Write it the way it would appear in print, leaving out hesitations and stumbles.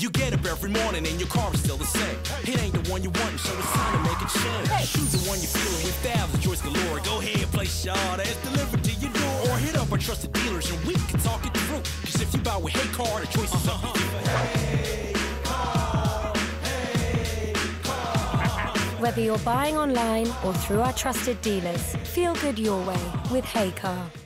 You get up every morning and your car is still the same. It ain't the one you want, so it's time to make a change. Choose the one you feel with thousands of choice galore. Go ahead, place your order, it's delivered to your door. Or hit up our trusted dealers and we can talk it through. Cause if you buy with heycar, the choice is up to you. Whether you're buying online or through our trusted dealers, feel good your way with heycar.